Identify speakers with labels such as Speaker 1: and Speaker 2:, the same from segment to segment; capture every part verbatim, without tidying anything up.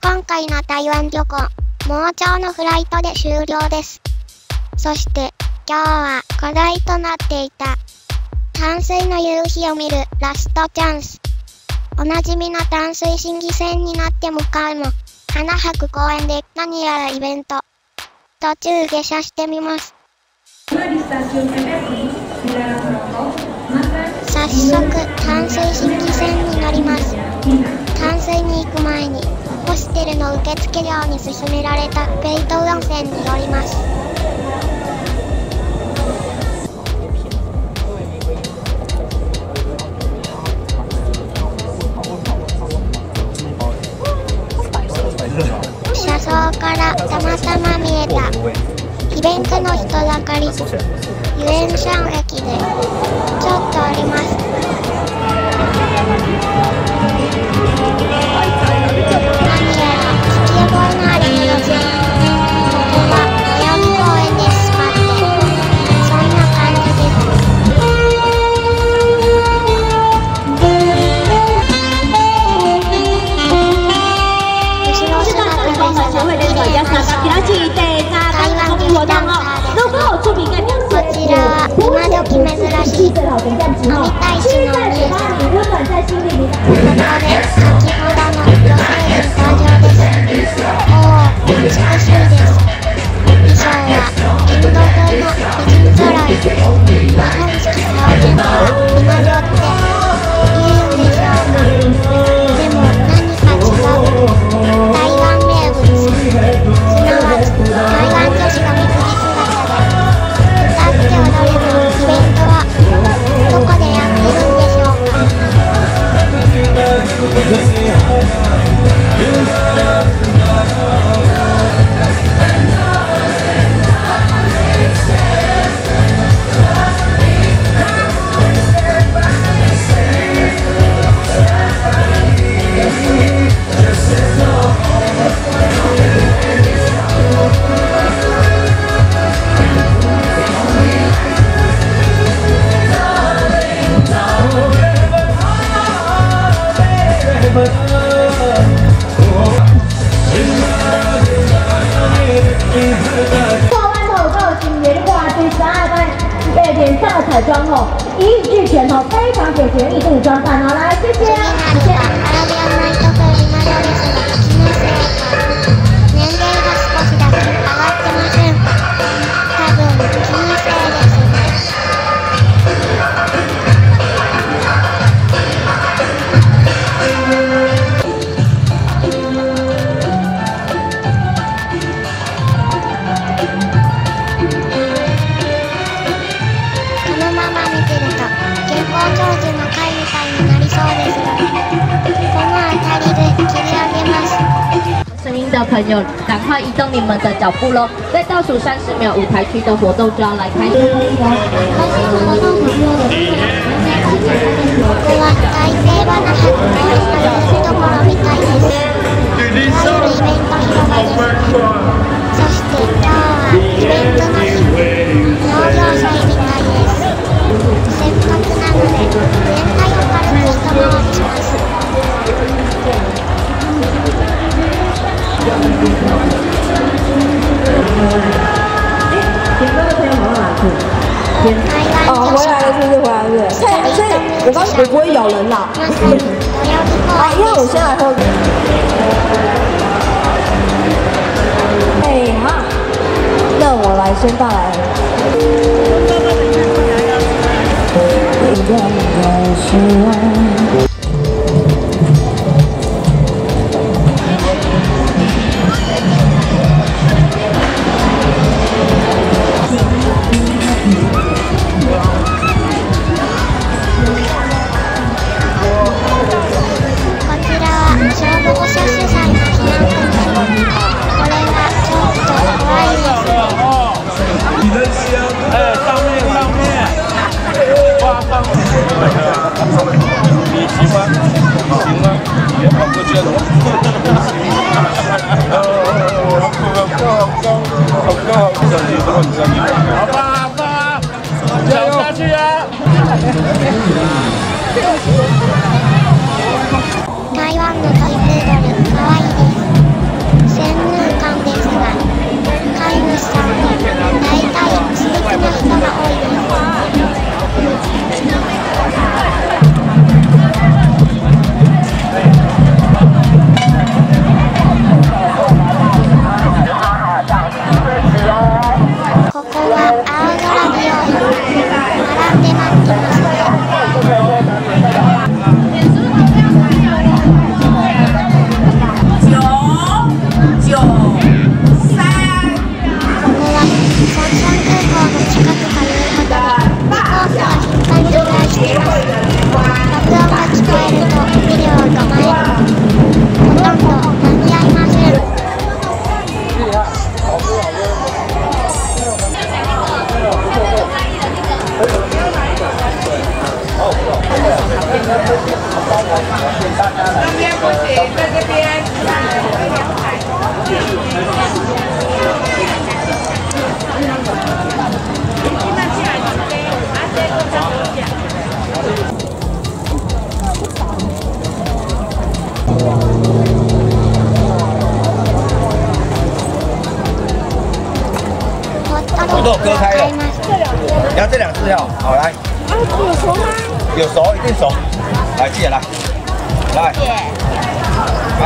Speaker 1: 今回の台湾旅行、もう朝のフライトで終了です。そして、今日は課題となっていた、淡水の夕日を見るラストチャンス。おなじみの淡水審議船になって向かうも、花博公園で何やらイベント。途中下車してみます。早速、淡水審議船に乗ります。淡水に行く前に、ホステルの受付料に勧められたペイト温泉に寄ります。車窓からたまたま見えたイベントの人だかり、ユエンシャン駅でちょっと降ります。何やらスケボーのある路線、ここは代々木公園ですかって、そんな感じです。後ろ姿でささ綺麗な衣装、台湾女子ダンサーですが、こちらは今時珍しい飲みたいしのお姉さん。ここで先ほどの女性陣登場です。おお、美しいです。衣装はインド風の婦人揃い。日本式標準とは今どって言うんでしょうか。でも何か違う。台湾名物、すなわち台湾女子が水着姿で歌って踊れるイベントはどこでやってるんでしょうか。彩妆哦，一语俱全哦，非常简洁易懂的装扮哦，来，谢谢。年齢が少しだけ上がってません。多分気のせいですね。
Speaker 2: 声音的朋友，赶快移动你们的脚步喽！在倒数三十秒，舞台区的活动就要来開始。
Speaker 3: 哦，回来了是不是？回来了是不是？所以，所以我刚我不会咬人啦。啊，因为我先来喝。哎哈，那我来先带来。
Speaker 4: 好吧，好吧，加油下去啊！
Speaker 1: 台湾のトイプードル、かわいいです。
Speaker 5: 那边不行，在这边。
Speaker 4: 土豆割开了，你要这两只哦，好来。
Speaker 3: 啊，有熟吗？
Speaker 4: 有熟，一定熟。来，记得来，来，来。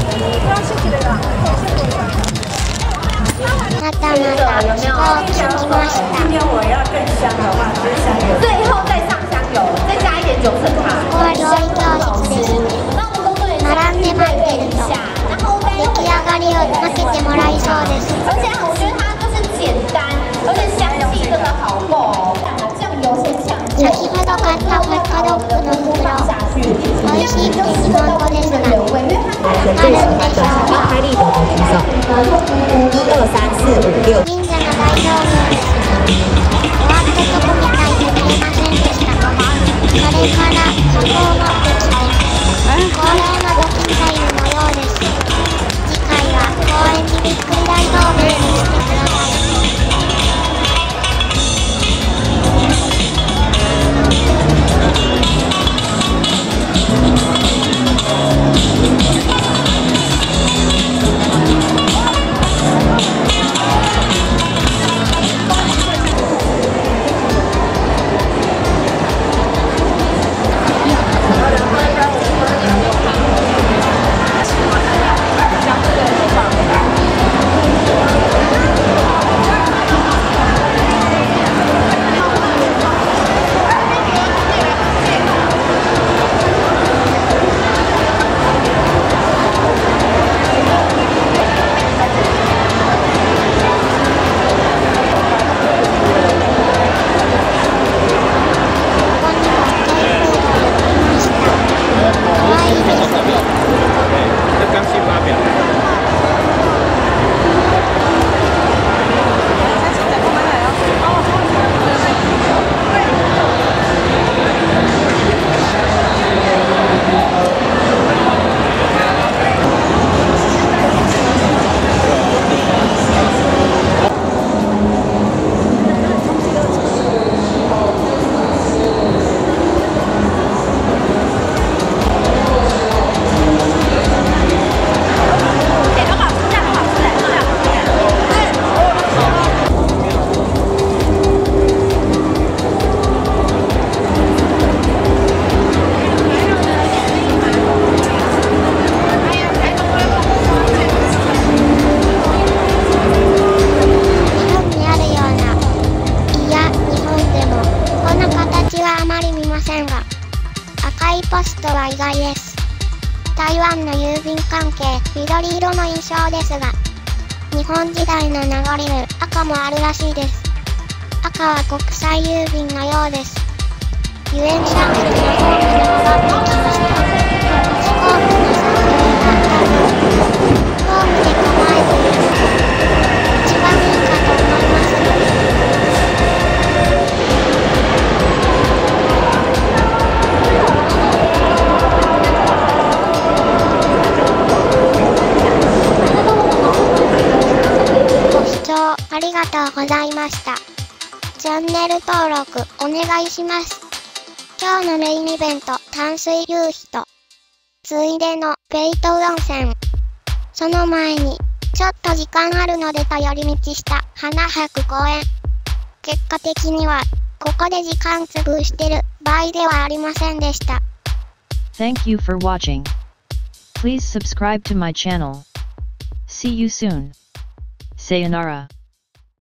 Speaker 1: またまた飛行機来ました。
Speaker 5: 今天我要更香的话，就是香油。
Speaker 2: 最后再上香油，再加一点九层塔。
Speaker 1: ここは料理教室ですね。並んで待ってると出来上がりを待っててもらいそうです。
Speaker 2: 而且我觉得它就是简单，而且香气真的好够。酱油先下。
Speaker 1: 先ほど買ったホットドッグの袋、美味しいって日本語ですが、わかるんでしょうか？
Speaker 3: 开立得的举手。二三四五六。
Speaker 1: 忍者の大道芸です。終わったとこみたいで見れませんでした。それから箱を持ってきて、恒例の募金タイムのようです。次回は公園にびっくり大道芸にしてください。ポストは意外です。台湾の郵便関係、緑色の印象ですが、日本時代の名残る赤もあるらしいです。赤は国際郵便のようです。遊園車駅のホームに戻ってきました。飛行機の撮影がある。ホームで構えているのが一番いいかと思いますので。ありがとうございました。チャンネル登録お願いします。今日のメインイベント、淡水夕日と、ついでのペイト温泉。その前に、ちょっと時間あるので寄り道した花博公園。結果的には、ここで時間潰してる場合ではありませんでした。
Speaker 6: Thank you for watching. Please subscribe to my channel. See you soon. Sayonara.